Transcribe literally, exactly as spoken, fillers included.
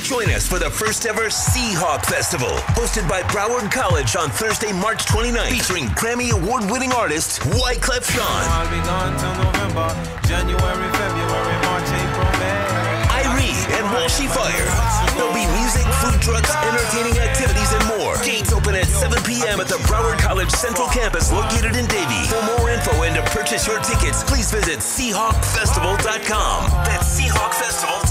Join us for the first ever Seahawk Festival, hosted by Broward College on Thursday, March twenty-ninth, featuring Grammy Award-winning artist WYCLEF JEAN. I'll be gone till November, January, February, March, April, May. I R I E and WALSHY Fire. There'll be music, food trucks, entertaining activities, and more. Gates open at seven p m at the Broward College Central Campus located in Davie. For more info and to purchase your tickets, please visit Seahawk Festival dot com. That's Seahawk Festival dot com.